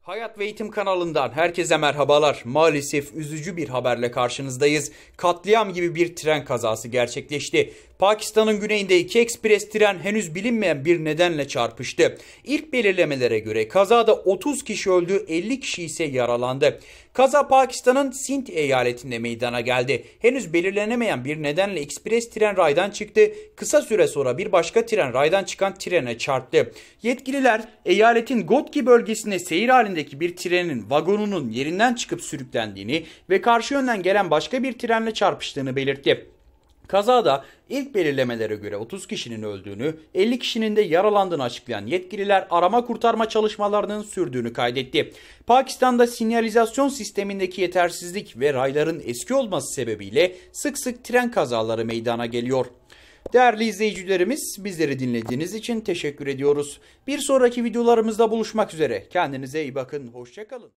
Hayat ve Eğitim kanalından herkese merhabalar. Maalesef üzücü bir haberle karşınızdayız. Katliam gibi bir tren kazası gerçekleşti. Pakistan'ın güneyinde iki ekspres tren henüz bilinmeyen bir nedenle çarpıştı. İlk belirlemelere göre kazada 30 kişi öldü, 50 kişi ise yaralandı. Kaza Pakistan'ın Sindh eyaletinde meydana geldi. Henüz belirlenemeyen bir nedenle ekspres tren raydan çıktı. Kısa süre sonra bir başka tren raydan çıkan trene çarptı. Yetkililer eyaletin Gotki bölgesinde seyir halindeki bir trenin vagonunun yerinden çıkıp sürüklendiğini ve karşı yönden gelen başka bir trenle çarpıştığını belirtti. Kazada ilk belirlemelere göre 30 kişinin öldüğünü, 50 kişinin de yaralandığını açıklayan yetkililer arama kurtarma çalışmalarının sürdüğünü kaydetti. Pakistan'da sinyalizasyon sistemindeki yetersizlik ve rayların eski olması sebebiyle sık sık tren kazaları meydana geliyor. Değerli izleyicilerimiz, bizleri dinlediğiniz için teşekkür ediyoruz. Bir sonraki videolarımızda buluşmak üzere. Kendinize iyi bakın, hoşça kalın.